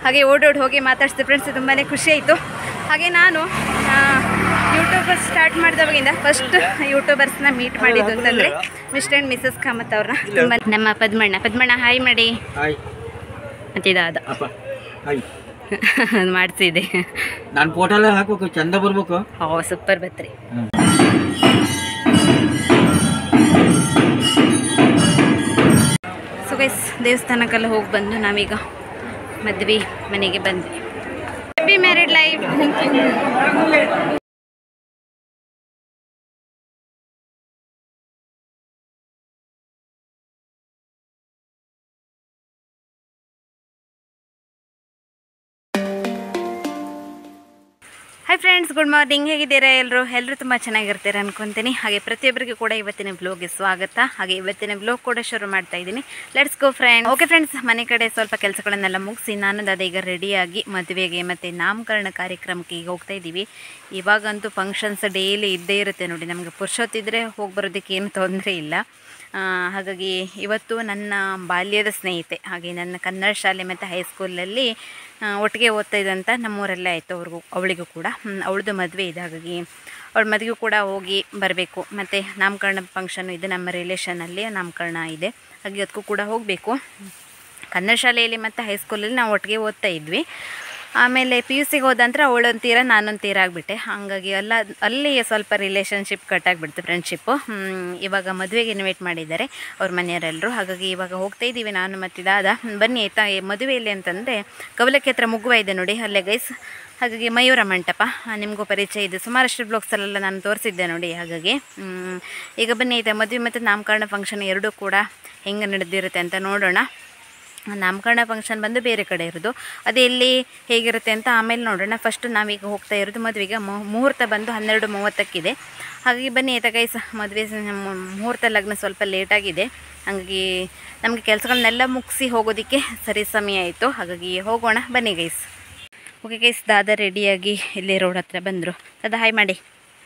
ಹಾಗೆ ಓಡೋಡಿ ಹೋಗಿ ಮಾತಾಡ್ಸಿದೆ ಫ್ರೆಂಡ್ಸ್. ತುಂಬಾ ಖುಷಿ ಆಯಿತು. ಹಾಗೆ ನಾನು ಯೂಟ್ಯೂಬರ್ ಸ್ಟಾರ್ಟ್ ಮಾಡಿದವಾಗಿಂದ ಫಸ್ಟ್ ಯೂಟ್ಯೂಬರ್ಸ್ನ ಮೀಟ್ ಮಾಡಿದ್ದು ಅಂತಂದರೆ ಮಿಸ್ಟರ್ ಆ್ಯಂಡ್ ಮಿಸಸ್ ಕಾಮತ್ ಅವ್ರನ್ನ. ತುಂಬ ನಮ್ಮ ಪದ್ಮಣ್ಣ ಹಾಯ್ ಮಾಡಿ ಮತ್ತಿದಾದ ಮಾಡಿಸಿದೆ. ನಾನು ಫೋಟೋ ಎಲ್ಲ ಹಾಕಬೇಕು, ಚಂದ ಬರ್ಬೇಕು. ಸೂಪರ್ ಬತ್ರಿ. ಸೊ ಗೈಸ್, ದೇವಸ್ಥಾನಕ್ಕೆಲ್ಲ ಹೋಗಿ ಬಂದು ನಾವೀಗ ಮದ್ವೆ ಮನೆಗೆ ಬಂದ್ವಿ. Happy married life. Hi friends, good morning. ಹೇಗಿದ್ದೀರಾ ಎಲ್ಲರೂ ತುಂಬ ಚೆನ್ನಾಗಿರ್ತೀರಾ ಅನ್ಕೊತೀನಿ. ಹಾಗೆ ಪ್ರತಿಯೊಬ್ಬರಿಗೂ ಕೂಡ ಇವತ್ತಿನ ಬ್ಲಾಗ್ಗೆ ಸ್ವಾಗತ. ಹಾಗೆ ಇವತ್ತಿನ ಬ್ಲಾಗ್ ಕೂಡ ಶುರು ಮಾಡ್ತಾ ಇದ್ದೀನಿ. Let's go friends. Okay friends, ಮನೆ ಕಡೆ ಸ್ವಲ್ಪ ಕೆಲಸಗಳನ್ನೆಲ್ಲ ಮುಗಿಸಿ ನಾನು ಈಗ ರೆಡಿಯಾಗಿ ಮದುವೆಗೆ ಮತ್ತು ನಾಮಕರಣ ಕಾರ್ಯಕ್ರಮಕ್ಕೆ ಈಗ ಹೋಗ್ತಾ ಇದ್ದೀವಿ. ಇವಾಗಂತೂ ಫಂಕ್ಷನ್ಸ್ ಡೈಲಿ ಇದ್ದೇ ಇರುತ್ತೆ ನೋಡಿ. ನಮಗೆ ಪುರುಷೊತ್ತಿದ್ರೆ ಹೋಗಿ ಬರೋದಕ್ಕೆ ಏನು ತೊಂದರೆ ಇಲ್ಲ. ಹಾಗಾಗಿ ಇವತ್ತು ನನ್ನ ಬಾಲ್ಯದ ಸ್ನೇಹಿತೆ, ಹಾಗೆ ನನ್ನ ಕನ್ನಡ ಶಾಲೆ ಮತ್ತು ಹೈಸ್ಕೂಲಲ್ಲಿ ಒಟ್ಟಿಗೆ ಓದ್ತಾ ಇದ್ದಂಥ ನಮ್ಮೂರಲ್ಲೇ ಆಯಿತು ಅವಳಿಗೂ ಕೂಡ. ಅವಳದು ಮದುವೆ ಇದೆ, ಹಾಗಾಗಿ ಅವಳ ಮದುವೆಗೂ ಕೂಡ ಹೋಗಿ ಬರಬೇಕು. ಮತ್ತು ನಾಮಕರಣ ಫಂಕ್ಷನು ಇದೆ, ನಮ್ಮ ರಿಲೇಷನಲ್ಲಿ ನಾಮಕರಣ ಇದೆ, ಹಾಗೆ ಅದಕ್ಕೂ ಕೂಡ ಹೋಗಬೇಕು. ಕನ್ನಡ ಶಾಲೆಯಲ್ಲಿ ಮತ್ತು ಹೈಸ್ಕೂಲಲ್ಲಿ ನಾವು ಒಟ್ಟಿಗೆ ಓದ್ತಾ ಇದ್ವಿ. ಆಮೇಲೆ PUCಗೆ ಹೋದಂದ್ರೆ ಅವಳೊಂದು ತೀರ ನಾನೊಂದು ತೀರ ಆಗಿಬಿಟ್ಟೆ. ಹಾಗಾಗಿ ಅಲ್ಲಿ ಸ್ವಲ್ಪ ರಿಲೇಷನ್ಶಿಪ್ ಕಟ್ಟಾಗಿಬಿಡ್ತು, ಫ್ರೆಂಡ್ಶಿಪ್ಪು. ಇವಾಗ ಮದುವೆಗೆ ಇನ್ವೈಟ್ ಮಾಡಿದ್ದಾರೆ ಅವ್ರ ಮನೆಯವರೆಲ್ಲರೂ. ಹಾಗಾಗಿ ಇವಾಗ ಹೋಗ್ತಾ ಇದ್ದೀವಿ ನಾನು ಮತ್ತಿದಾದ. ಬನ್ನಿ ಆಯಿತಾ. ಮದುವೆಯಲ್ಲಿ ಅಂತಂದರೆ ಕವಲಕ್ಕೆ ಹತ್ರ ಮುಗುವ ಇದೆ ನೋಡಿ, ಅಲ್ಲೇ ಗೈಸ್. ಹಾಗಾಗಿ ಮಯೂರ ಮಂಟಪ ನಿಮಗೂ ಪರಿಚಯ ಇದೆ, ಸುಮಾರಷ್ಟು ಬ್ಲಾಗ್ಸಲ್ಲೆಲ್ಲ ನಾನು ತೋರಿಸಿದ್ದೆ ನೋಡಿ. ಹಾಗಾಗಿ ಈಗ ಬನ್ನಿ ಆಯಿತಾ, ಮದುವೆ ಮತ್ತು ನಾಮಕರಣ ಫಂಕ್ಷನ್ ಎರಡೂ ಕೂಡ ಹೆಂಗೆ ನಡೆದಿರುತ್ತೆ ಅಂತ ನೋಡೋಣ. ನಾಮಕರಣ ಫಂಕ್ಷನ್ ಬಂದು ಬೇರೆ ಕಡೆ ಇರೋದು, ಅದು ಎಲ್ಲಿ ಹೇಗಿರುತ್ತೆ ಅಂತ ಆಮೇಲೆ ನೋಡೋಣ. ಫಸ್ಟು ನಾವೀಗ ಹೋಗ್ತಾ ಇರೋದು ಮದುವೆಗೆ. ಮುಹೂರ್ತ ಬಂದು 12:30 ಹಾಗಾಗಿ ಬನ್ನಿ ಆಯಿತಾ ಗೈಸ್. ಮದುವೆ ಮುಹೂರ್ತ ಲಗ್ನ ಸ್ವಲ್ಪ ಲೇಟಾಗಿದೆ, ಹಾಗಾಗಿ ನಮಗೆ ಕೆಲಸಗಳನ್ನೆಲ್ಲ ಮುಗಿಸಿ ಹೋಗೋದಕ್ಕೆ ಸರಿ ಸಮಯ ಆಯಿತು. ಹಾಗಾಗಿ ಹೋಗೋಣ ಬನ್ನಿ ಗೈಸ್. ಓಕೆ ಗೈಸ್, ದಾದಾ ರೆಡಿಯಾಗಿ ಇಲ್ಲಿ ರೋಡ್ ಹತ್ರ ಬಂದರು. ದಾದಾ ಹಾಯ್ ಮಾಡಿ.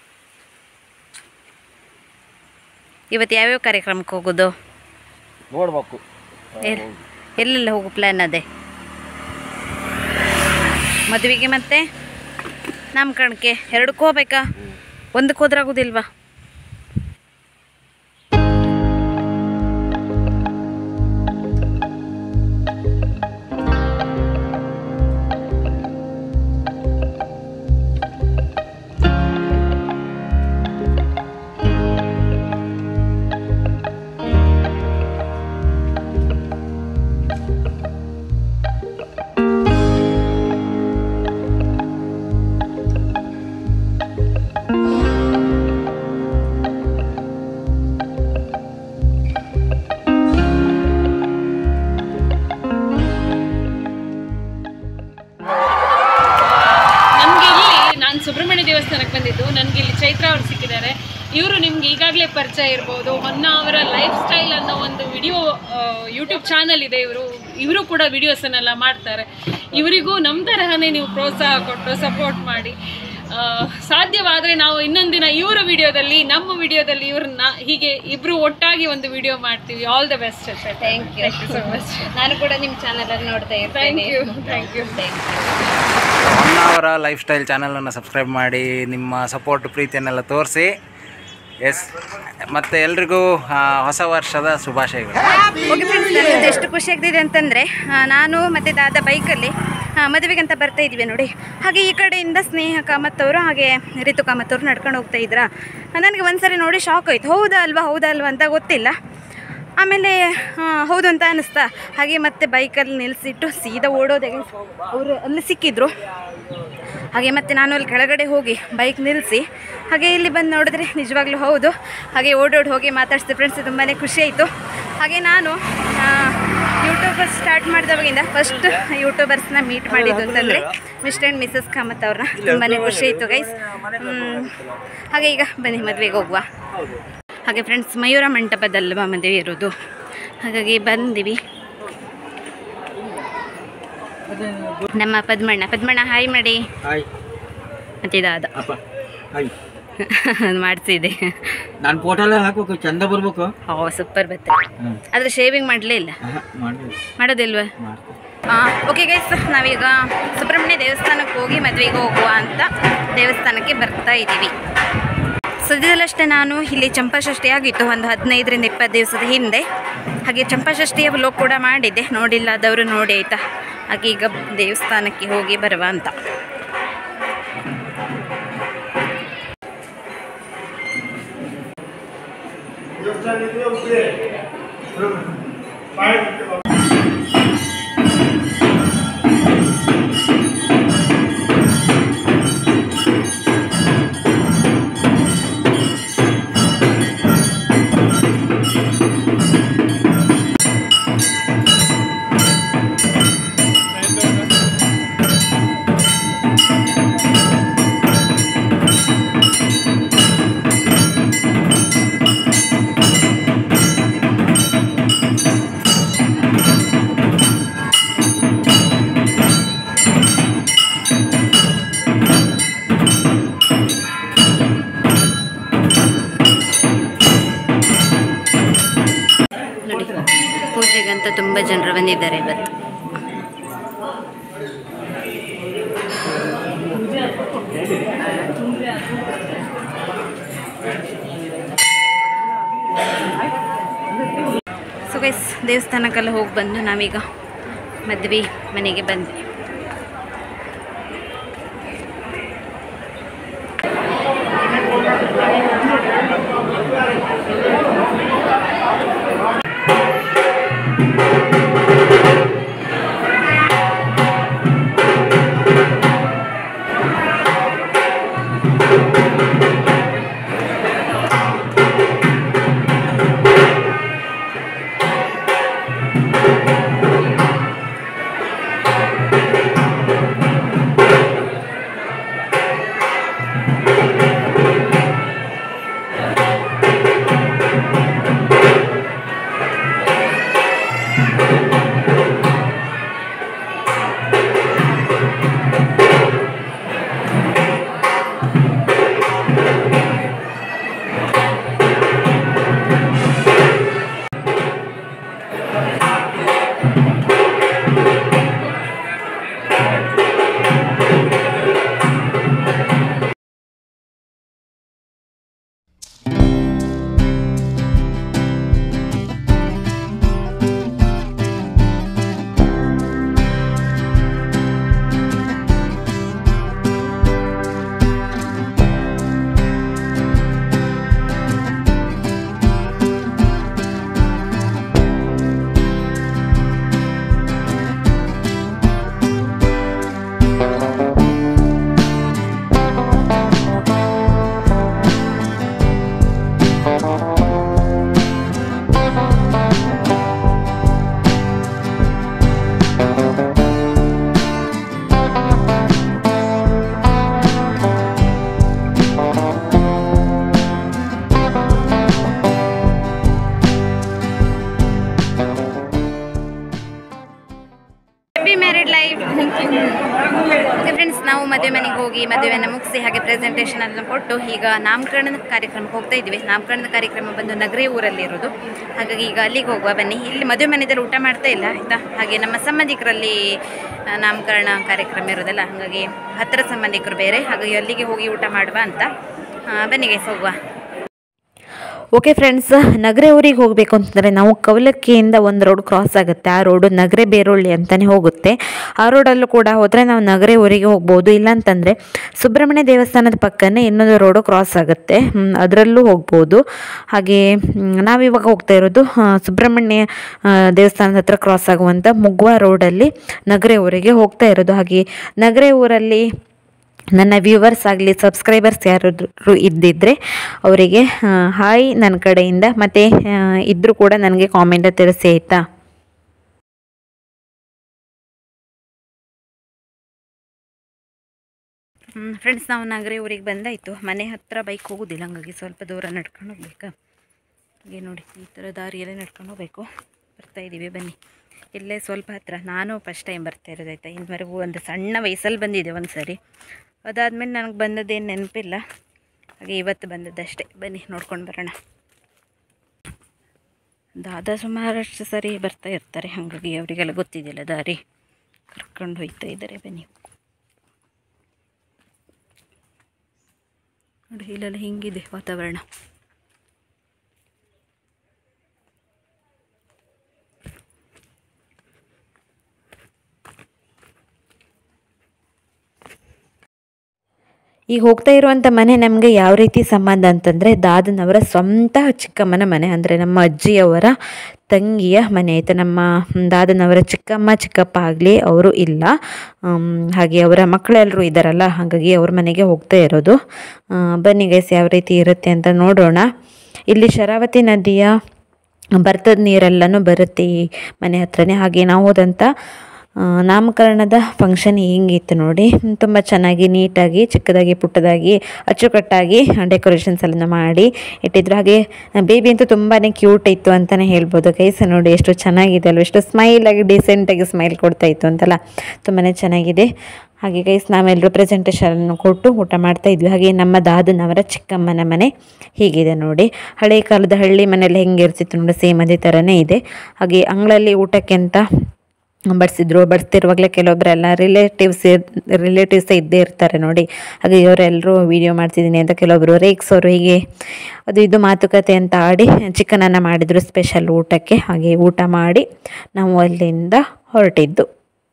ಇವತ್ತು ಯಾವ್ಯಾವ ಕಾರ್ಯಕ್ರಮಕ್ಕೆ ಹೋಗೋದು ನೋಡ್ಬೇಕು, ಎಲ್ಲೆಲ್ಲ ಹೋಗೋ ಪ್ಲ್ಯಾನ್ ಅದೇ? ಮದುವೆಗೆ ಮತ್ತೆ ನಾಮಕರಣಕ್ಕೆ ಎರಡಕ್ಕೂ ಹೋಗ್ಬೇಕಾ? ಒಂದಕ್ಕೆ ಹೋದ್ರಾಗೋದಿಲ್ವಾ? ಸುಬ್ರಹ್ಮಣ್ಯ ದೇವಸ್ಥಾನಕ್ಕೆ ಬಂದಿದ್ದು. ನನಗೆ ಇಲ್ಲಿ ಚೈತ್ರ ಅವರು ಸಿಕ್ಕಿದ್ದಾರೆ. ಇವರು ನಿಮ್ಗೆ ಈಗಾಗಲೇ ಪರಿಚಯ ಇರ್ಬೋದು. ಮೊನ್ನ ಅವರ ಲೈಫ್ ಸ್ಟೈಲ್ ಅನ್ನೋ ಒಂದು ವಿಡಿಯೋ ಯೂಟ್ಯೂಬ್ ಚಾನಲ್ ಇದೆ. ಇವರು ಕೂಡ ವಿಡಿಯೋಸನ್ನೆಲ್ಲ ಮಾಡ್ತಾರೆ. ಇವರಿಗೂ ನಮ್ಮ ತರಹನೇ ನೀವು ಪ್ರೋತ್ಸಾಹ ಕೊಟ್ಟು ಸಪೋರ್ಟ್ ಮಾಡಿ. ಸಾಧ್ಯವಾದರೆ ನಾವು ಇನ್ನೊಂದಿನ ಇವರ ವಿಡಿಯೋದಲ್ಲಿ, ನಮ್ಮ ವಿಡಿಯೋದಲ್ಲಿ ಇವ್ರನ್ನ ಹೀಗೆ ಇಬ್ಬರು ಒಟ್ಟಾಗಿ ಒಂದು ವಿಡಿಯೋ ಮಾಡ್ತೀವಿ. All the best. Thank you so much. ನಾನು ಕೂಡ ನಿಮ್ಮ ಚಾನಲಲ್ಲಿ ನೋಡ್ತಾ ಇರ್ತೀನಿ. Thank you. ಅವರ ಲೈಫ್ ಸ್ಟೈಲ್ ಚಾನಲನ್ನು ಸಬ್ಸ್ಕ್ರೈಬ್ ಮಾಡಿ ನಿಮ್ಮ ಸಪೋರ್ಟ್ ಪ್ರೀತಿಯನ್ನೆಲ್ಲ ತೋರಿಸಿ. ಎಸ್, ಮತ್ತು ಎಲ್ರಿಗೂ ಹೊಸ ವರ್ಷದ ಶುಭಾಶಯಗಳು. ಓಕೆ ಫ್ರೆಂಡ್ಸ್, ನನಗೆ ಎಷ್ಟು ಖುಷಿ ಆಗ್ತಿದೆ ಅಂತಂದರೆ, ನಾನು ಮತ್ತು ದಾದಾ ಬೈಕಲ್ಲಿ ಮದುವೆಗಂತ ಬರ್ತಾ ಇದ್ವಿ ನೋಡಿ. ಹಾಗೆ ಈ ಕಡೆಯಿಂದ ಸ್ನೇಹ ಕಾಮತ್ ಅವರು ಹಾಗೆ ರಿತು ಕಾಮತ್ ಅವರು ನಡ್ಕೊಂಡು ಹೋಗ್ತಾ ಇದ್ರಾ. ನನಗೆ ಒಂದ್ಸರಿ ನೋಡಿ ಶಾಕ್ ಆಯಿತು. ಹೌದಾ ಅಲ್ವಾ ಅಂತ ಗೊತ್ತಿಲ್ಲ. ಆಮೇಲೆ ಹೌದು ಅಂತ ಅನ್ನಿಸ್ತಾ. ಹಾಗೆ ಮತ್ತೆ ಬೈಕಲ್ಲಿ ನಿಲ್ಲಿಸಿಟ್ಟು ಸೀದಾ ಓಡೋದೆ. ಅವರು ಅಲ್ಲಿ ಸಿಕ್ಕಿದ್ರು. ಹಾಗೆ ಮತ್ತು ನಾನು ಅಲ್ಲಿ ಕೆಳಗಡೆ ಹೋಗಿ ಬೈಕ್ ನಿಲ್ಲಿಸಿ ಹಾಗೆ ಇಲ್ಲಿ ಬಂದು ನೋಡಿದ್ರೆ ನಿಜವಾಗ್ಲೂ ಹೌದು. ಹಾಗೆ ಓಡೋಡಿ ಹೋಗಿ ಮಾತಾಡ್ಸಿದೆ ಫ್ರೆಂಡ್ಸ್. ತುಂಬಾ ಖುಷಿ ಆಯಿತು. ಹಾಗೆ ನಾನು ಯೂಟ್ಯೂಬರ್ ಸ್ಟಾರ್ಟ್ ಮಾಡಿದವಾಗಿಂದ ಫಸ್ಟ್ ಯೂಟ್ಯೂಬರ್ಸ್ನ ಮೀಟ್ ಮಾಡಿದ್ದು ಅಂತಂದರೆ ಮಿಸ್ಟರ್ ಆ್ಯಂಡ್ ಮಿಸಸ್ ಕಾಮತ್ ಅವ್ರನ್ನ. ತುಂಬಾ ಖುಷಿ ಆಯಿತು ಗೈಸ್. ಹಾಗೆ ಈಗ ಬನ್ನಿ ಮದುವೆಗೆ ಹೋಗುವ. ಹಾಗೆ ಫ್ರೆಂಡ್ಸ್, ಮಯೂರ ಮಂಟಪದಲ್ವಾ ಮದುವೆ ಇರೋದು, ಹಾಗಾಗಿ ಬಂದಿವಿ. ನಮ್ಮ ಪದ್ಮಣ್ಣ ಹಾಯ್ ಮಾಡಿ ಮತ್ತಿದಾದ ಮಾಡಿಸಿದೆ. ನಾನು ಫೋಟೋ ಎಲ್ಲ ಹಾಕಬೇಕು, ಚಂದ ಬರ್ಬೇಕು. ಸೂಪರ್ ಬತ್ತೆ. ಆದರೆ ಶೇವಿಂಗ್ ಮಾಡಲೇ ಇಲ್ಲ. ಮಾಡೋದಿಲ್ವಾ? ಓಕೆ ಗೈಸ್, ನಾವೀಗ ಸುಬ್ರಹ್ಮಣ್ಯ ದೇವಸ್ಥಾನಕ್ಕೆ ಹೋಗಿ ಮದುವೆಗೆ ಹೋಗುವ ಅಂತ ದೇವಸ್ಥಾನಕ್ಕೆ ಬರ್ತಾ ಇದ್ದೀವಿ. ಸದ್ಯದಲ್ಲಷ್ಟೇ ನಾನು ಇಲ್ಲಿ ಚಂಪಾಷಷ್ಠಿ ಆಗಿತ್ತು ಒಂದು 15ರಿಂದ 20 ದಿವಸದ ಹಿಂದೆ. ಹಾಗೆ ಚಂಪಾಷಷ್ಠಿಯ ವ್ಲಾಗ್ ಕೂಡ ಮಾಡಿದ್ದೆ, ನೋಡಿಲ್ಲದವರು ನೋಡಿ ಆಯಿತಾ. ಹಾಗೆ ಈಗ ದೇವಸ್ಥಾನಕ್ಕೆ ಹೋಗಿ ಬರುವ ಅಂತ. ಪೂಜೆಗಂತ ತುಂಬ ಜನರು ಬಂದಿದ್ದಾರೆ ಇವತ್ತು. ಸೊ ಗೈಸ್, ದೇವಸ್ಥಾನಕ್ಕೆಲ್ಲ ಹೋಗಿ ಬಂದು ನಾವೀಗ ಮದುವೆ ಮನೆಗೆ ಬಂದ್ವಿ. ನಾವು ಮದುವೆ ಮನೆಗೆ ಹೋಗಿ ಮದುವೆಯನ್ನು ಮುಗಿಸಿ ಹಾಗೆ ಪ್ರೆಸೆಂಟೇಷನ್ ಅನ್ನು ಕೊಟ್ಟು ಈಗ ನಾಮಕರಣದ ಕಾರ್ಯಕ್ರಮಕ್ಕೆ ಹೋಗ್ತಾ ಇದ್ವಿ. ನಾಮಕರಣದ ಕಾರ್ಯಕ್ರಮ ಬಂದು ನಗರಿ ಊರಲ್ಲಿ ಇರೋದು, ಹಾಗಾಗಿ ಈಗ ಅಲ್ಲಿಗೆ ಹೋಗುವ ಬನ್ನಿ. ಇಲ್ಲಿ ಮದುವೆ ಮನೆಯಲ್ಲಿ ಊಟ ಮಾಡ್ತಾ ಇಲ್ಲ ಆಯಿತಾ. ಹಾಗೆ ನಮ್ಮ ಸಂಬಂಧಿಕರಲ್ಲಿ ನಾಮಕರಣ ಕಾರ್ಯಕ್ರಮ ಇರೋದಲ್ಲ, ಹಾಗಾಗಿ ಹತ್ತಿರ ಸಂಬಂಧಿಕರು ಬೇರೆ, ಹಾಗಾಗಿ ಅಲ್ಲಿಗೆ ಹೋಗಿ ಊಟ ಮಾಡುವ ಅಂತ. ಬನ್ನಿ ಗೈಸ್, ಹೋಗುವ. ಓಕೆ ಫ್ರೆಂಡ್ಸ್, ನಗರೆ ಊರಿಗೆ ಹೋಗಬೇಕು ಅಂತಂದರೆ ನಾವು ಕವಲಕ್ಕಿಯಿಂದ ಒಂದು ರೋಡ್ ಕ್ರಾಸ್ ಆಗುತ್ತೆ. ಆ ರೋಡು ನಗರೆ ಬೇರೊಳ್ಳಿ ಅಂತಲೇ ಹೋಗುತ್ತೆ. ಆ ರೋಡಲ್ಲೂ ಕೂಡ ಹೋದರೆ ನಾವು ನಗರೆ ಊರಿಗೆ ಹೋಗ್ಬೋದು. ಇಲ್ಲಾಂತಂದರೆ ಸುಬ್ರಹ್ಮಣ್ಯ ದೇವಸ್ಥಾನದ ಪಕ್ಕನೇ ಇನ್ನೊಂದು ರೋಡು ಕ್ರಾಸ್ ಆಗುತ್ತೆ, ಅದರಲ್ಲೂ ಹೋಗ್ಬೋದು. ಹಾಗೆ ನಾವಿವಾಗ ಹೋಗ್ತಾ ಇರೋದು ಸುಬ್ರಹ್ಮಣ್ಯ ದೇವಸ್ಥಾನದ ಹತ್ರ ಕ್ರಾಸ್ ಆಗುವಂಥ ಮುಗ್ವಾ ರೋಡಲ್ಲಿ ನಗರೆ ಊರಿಗೆ ಹೋಗ್ತಾ ಇರೋದು. ಹಾಗೆ ನಗರೆ ಊರಲ್ಲಿ ನನ್ನ ವ್ಯೂವರ್ಸ್ ಆಗಲಿ ಸಬ್ಸ್ಕ್ರೈಬರ್ಸ್ ಯಾರಾದರೂ ಇದ್ದಿದ್ದರೆ ಅವರಿಗೆ ಹಾಯ್ ನನ್ನ ಕಡೆಯಿಂದ, ಮತ್ತು ಇದ್ದರೂ ಕೂಡ ನನಗೆ ಕಾಮೆಂಟ್ ತಿಳಿಸಿ ಆಯಿತಾ. ಫ್ರೆಂಡ್ಸ್, ನಾವು ನಗರೆ ಊರಿಗೆ ಬಂದಾಯಿತು. ಮನೆ ಹತ್ತಿರ ಬೈಕ್ ಹೋಗೋದಿಲ್ಲ, ಹಂಗಾಗಿ ಸ್ವಲ್ಪ ದೂರ ನಡ್ಕೊಂಡು ಹೋಗ್ಬೇಕಾ. ಹಾಗೆ ನೋಡಿ, ಈ ಥರ ದಾರಿಯಲ್ಲೇ ನಡ್ಕೊಂಡು ಹೋಗಬೇಕು. ಬರ್ತಾಯಿದ್ದೀವಿ ಬನ್ನಿ. ಇಲ್ಲೇ ಸ್ವಲ್ಪ ಹತ್ತಿರ. ನಾನು ಫಸ್ಟ್ ಟೈಮ್ ಬರ್ತಾ ಇರೋದಾಯ್ತಾ. ಇದುವರೆಗೂ ಒಂದು ಸಣ್ಣ ವಯಸ್ಸಲ್ಲಿ ಬಂದಿದ್ದೆ ಒಂದು ಸರಿ, ಅದಾದಮೇಲೆ ನನಗೆ ಬಂದದ್ದೇನು ನೆನಪಿಲ್ಲ. ಹಾಗೆ ಇವತ್ತು ಬಂದದ್ದಷ್ಟೇ. ಬನ್ನಿ ನೋಡ್ಕೊಂಡು ಬರೋಣ. ದಾದಾ ಸುಮಾರಷ್ಟು ಸರಿ ಬರ್ತಾ ಇರ್ತಾರೆ, ಹಾಗಾಗಿ ಅವರಿಗೆಲ್ಲ ಗೊತ್ತಿದೆಯಲ್ಲ ದಾರಿ. ಕರ್ಕೊಂಡು ಹೋಗ್ತಾ ಇದ್ದಾರೆ. ಬನ್ನಿ ನೋಡಿ, ಇಲ್ಲೆಲ್ಲ ಹಿಂಗಿದೆ ವಾತಾವರಣ. ಈಗ ಹೋಗ್ತಾ ಇರುವಂಥ ಮನೆ ನಮಗೆ ಯಾವ ರೀತಿ ಸಂಬಂಧ ಅಂತಂದರೆ, ದಾದನವರ ಸ್ವಂತ ಚಿಕ್ಕಮ್ಮನ ಮನೆ, ಅಂದರೆ ನಮ್ಮ ಅಜ್ಜಿಯವರ ತಂಗಿಯ ಮನೆ ಆಯಿತು. ನಮ್ಮ ದಾದನವರ ಚಿಕ್ಕಮ್ಮ ಚಿಕ್ಕಪ್ಪ ಆಗಲಿ ಅವರು ಇಲ್ಲ, ಹಾಗೆ ಅವರ ಮಕ್ಕಳೆಲ್ಲರೂ ಇದ್ದಾರಲ್ಲ, ಹಾಗಾಗಿ ಅವ್ರ ಮನೆಗೆ ಹೋಗ್ತಾ ಇರೋದು. ಬನ್ನಿ ಗೈಸ್ ಯಾವ ರೀತಿ ಇರುತ್ತೆ ಅಂತ ನೋಡೋಣ. ಇಲ್ಲಿ ಶರಾವತಿ ನದಿಯ ಬರ್ತದ ನೀರೆಲ್ಲನೂ ಬರುತ್ತೆ ಈ ಮನೆ ಹತ್ರನೇ. ಹಾಗೆ ನಾವು ಹೋದಂಥ ನಾಮಕರಣದ ಫಂಕ್ಷನ್ ಹಿಂಗಿತ್ತು ನೋಡಿ, ತುಂಬ ಚೆನ್ನಾಗಿ ನೀಟಾಗಿ ಚಿಕ್ಕದಾಗಿ ಪುಟ್ಟದಾಗಿ ಅಚ್ಚುಕಟ್ಟಾಗಿ ಡೆಕೋರೇಷನ್ಸ್ ಎಲ್ಲ ಮಾಡಿ ಇಟ್ಟಿದ್ರು. ಹಾಗೆ ಬೇಬಿ ಅಂತೂ ತುಂಬಾ ಕ್ಯೂಟ್ ಇತ್ತು ಅಂತಲೇ ಹೇಳ್ಬೋದು ಗೈಸ್. ನೋಡಿ ಎಷ್ಟು ಚೆನ್ನಾಗಿದೆ ಅಲ್ವ, ಎಷ್ಟು ಸ್ಮೈಲಾಗಿ ಡಿಸೆಂಟಾಗಿ ಸ್ಮೈಲ್ ಕೊಡ್ತಾ ಇತ್ತು ಅಂತಲ್ಲ, ತುಂಬಾ ಚೆನ್ನಾಗಿದೆ. ಹಾಗೆ ಗೈಸ್ ನಾವೆಲ್ಲರೂ ಪ್ರೆಸೆಂಟೇಷನ್ ಕೊಟ್ಟು ಊಟ ಮಾಡ್ತಾಯಿದ್ವಿ. ಹಾಗೆ ನಮ್ಮ ದಾದನವರ ಚಿಕ್ಕಮ್ಮನ ಮನೆ ಹೀಗಿದೆ ನೋಡಿ. ಹಳೆ ಕಾಲದ ಹಳ್ಳಿ ಮನೆಯಲ್ಲಿ ಹೆಂಗೆ ಇರ್ತಿತ್ತು ನೋಡಿ, ಸೇಮ್ ಅದೇ ಥರನೇ ಇದೆ. ಹಾಗೆ ಅಂಗಳಲ್ಲಿ ಊಟಕ್ಕೆ ಅಂತ ಬಡಿಸ್ತಿರುವಾಗಲೇ ಕೆಲವೊಬ್ಬರೆಲ್ಲ ರಿಲೇಟಿವ್ಸ್ ಇದ್ದೇ ಇರ್ತಾರೆ ನೋಡಿ. ಹಾಗೆ ಇವರೆಲ್ಲರೂ ವೀಡಿಯೋ ಮಾಡ್ತಿದ್ದೀನಿ ಅಂತ ಕೆಲವೊಬ್ಬರು ರೇಕ್ಸೋರು ಹೀಗೆ ಅದು ಇದು ಮಾತುಕತೆ ಅಂತ ಆಡಿ ಚಿಕನನ್ನು ಮಾಡಿದರು ಸ್ಪೆಷಲ್ ಊಟಕ್ಕೆ. ಹಾಗೆ ಊಟ ಮಾಡಿ ನಾವು ಅಲ್ಲಿಂದ ಹೊರಟಿದ್ದು.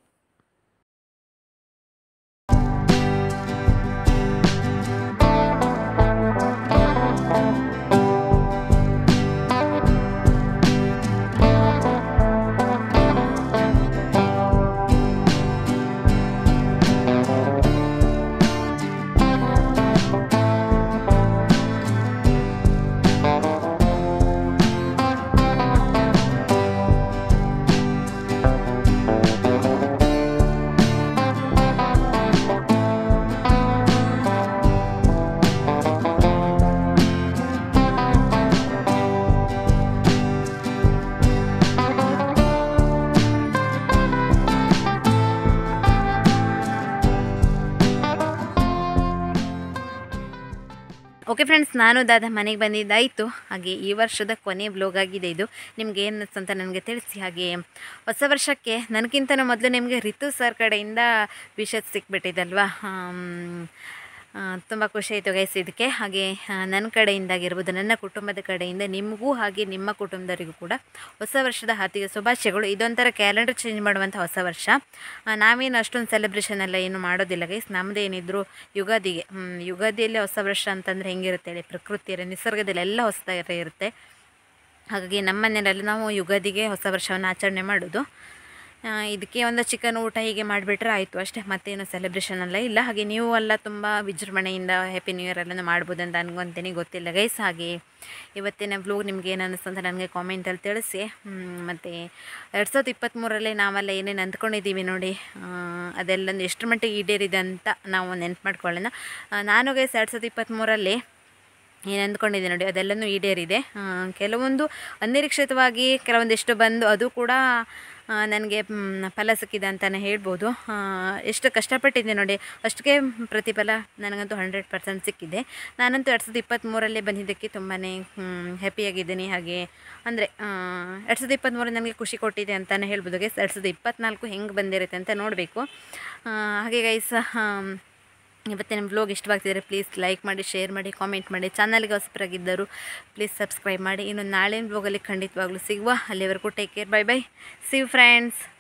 ಓಕೆ ಫ್ರೆಂಡ್ಸ್, ನಾನು ದಾದ ಮನೆಗೆ ಬಂದಿದ್ದಾಯಿತು. ಹಾಗೆ ಈ ವರ್ಷದ ಕೊನೆ ಬ್ಲಾಗ್ ಆಗಿದೆ ಇದು. ನಿಮ್ಗೆ ಏನು ಅಂತ ನನಗೆ ತಿಳಿಸಿ. ಹಾಗೆ ಹೊಸ ವರ್ಷಕ್ಕೆ ನನಗಿಂತನೂ ಮೊದಲು ನಿಮಗೆ ರಿತು ಸರ್ ಕಡೆಯಿಂದ ವಿಷಸ್ ಸಿಕ್ಬಿಟ್ಟಿದ್ದಲ್ವಾ, ತುಂಬ ಖುಷಿ ಆಯಿತು ಗೈಸ್ ಇದಕ್ಕೆ. ಹಾಗೆ ನನ್ನ ಕಡೆಯಿಂದಾಗಿರ್ಬೋದು, ನನ್ನ ಕುಟುಂಬದ ಕಡೆಯಿಂದ ನಿಮಗೂ ಹಾಗೆ ನಿಮ್ಮ ಕುಟುಂಬದವರಿಗೂ ಕೂಡ ಹೊಸ ವರ್ಷದ ಹಾರ್ದಿಕ ಶುಭಾಶಯಗಳು. ಇದೊಂಥರ ಕ್ಯಾಲೆಂಡರ್ ಚೇಂಜ್ ಮಾಡುವಂಥ ಹೊಸ ವರ್ಷ. ನಾವೇನು ಅಷ್ಟೊಂದು ಸೆಲೆಬ್ರೇಷನ್ ಎಲ್ಲ ಏನು ಮಾಡೋದಿಲ್ಲ ಗೈಸ್. ನಮ್ಮದೇನಿದ್ರು ಯುಗಾದಿಯಲ್ಲಿ ಹೊಸ ವರ್ಷ ಅಂತಂದರೆ ಹೆಂಗಿರುತ್ತೆ ಹೇಳಿ, ಪ್ರಕೃತಿಯಲ್ಲಿ ನಿಸರ್ಗದಲ್ಲಿ ಎಲ್ಲ ಹೊಸದಾಗಿ ಇರುತ್ತೆ. ಹಾಗಾಗಿ ನಮ್ಮ ಮನೆಯಲ್ಲಿ ನಾವು ಯುಗಾದಿಗೆ ಹೊಸ ವರ್ಷವನ್ನು ಆಚರಣೆ ಮಾಡೋದು. ಇದಕ್ಕೆ ಒಂದು ಚಿಕನ್ ಊಟ ಹೀಗೆ ಮಾಡಿಬಿಟ್ರೆ ಆಯಿತು ಅಷ್ಟೇ, ಮತ್ತೇನು ಸೆಲೆಬ್ರೇಷನ್ ಎಲ್ಲ ಇಲ್ಲ. ಹಾಗೆ ನೀವು ಎಲ್ಲ ತುಂಬ ವಿಜೃಂಭಣೆಯಿಂದ ಹ್ಯಾಪಿ ನ್ಯೂ ಇಯರ್ ಎಲ್ಲ ಮಾಡ್ಬೋದು ಅಂತ ಅನ್ಕೊತೀನಿ, ಗೊತ್ತಿಲ್ಲ ಗೈಸ್. ಹಾಗೆ ಇವತ್ತಿನ ವ್ಲಾಗ್ ನಿಮ್ಗೆ ಏನು ಅನ್ನಿಸ್ತು ಅಂತ ನನಗೆ ಕಾಮೆಂಟಲ್ಲಿ ತಿಳಿಸಿ. ಮತ್ತು 2023ರಲ್ಲಿ ನಾವೆಲ್ಲ ಏನೇನು ಅಂದ್ಕೊಂಡಿದ್ದೀವಿ ನೋಡಿ, ಅದೆಲ್ಲೊಂದು ಎಷ್ಟರ ಮಟ್ಟಿಗೆ ಈಡೇರಿದೆ ಅಂತ ನಾವು ನೆನ್ಪು ಮಾಡ್ಕೊಳ್ಳೋಣ. ನಾನು ಗೈಸ್ 2023ರಲ್ಲಿ ಏನು ಅಂದ್ಕೊಂಡಿದ್ದೆ ನೋಡಿ ಅದೆಲ್ಲನೂ ಈಡೇರಿದೆ. ಕೆಲವೊಂದು ಅನಿರೀಕ್ಷಿತವಾಗಿ ಕೆಲವೊಂದಿಷ್ಟು ಬಂದು ಅದು ಕೂಡ ನನಗೆ ಫಲ ಸಿಕ್ಕಿದೆ ಅಂತಲೇ ಹೇಳ್ಬೋದು. ಎಷ್ಟು ಕಷ್ಟಪಟ್ಟಿದ್ದೆ ನೋಡಿ, ಅಷ್ಟಕ್ಕೆ ಪ್ರತಿಫಲ ನನಗಂತೂ 100% ಸಿಕ್ಕಿದೆ. ನಾನಂತೂ 2023ರಲ್ಲಿ ಬಂದಿದ್ದಕ್ಕೆ ತುಂಬಾ ಹ್ಯಾಪಿಯಾಗಿದ್ದೀನಿ. ಹಾಗೆ ಅಂದರೆ 2023 ನನಗೆ ಖುಷಿ ಕೊಟ್ಟಿದೆ ಅಂತಲೇ ಹೇಳ್ಬೋದು ಗೈಸ್. 2024 ಹೆಂಗೆ ಬಂದಿರುತ್ತೆ ಅಂತ ನೋಡಬೇಕು. ಹಾಗೆ ಗೈಸ್ ಇವತ್ತಿನ ವ್ಲಾಗ್ ಇಷ್ಟವಾಗ್ತಿದ್ರೆ ಪ್ಲೀಸ್ ಲೈಕ್ ಮಾಡಿ, ಶೇರ್ ಮಾಡಿ, ಕಾಮೆಂಟ್ ಮಾಡಿ. ಚಾನಲ್ಗೆ ಹೊಸಬರಾಗಿದ್ದರು ಪ್ಲೀಸ್ ಸಬ್ಸ್ಕ್ರೈಬ್ ಮಾಡಿ. ಇನ್ನು ನಾಳಿನ ವ್ಲಾಗಲ್ಲಿ ಖಂಡಿತವಾಗ್ಲೂ ಸಿಗುವ. ಅಲ್ಲಿವರೆಗೂ take care, bye bye, see you friends.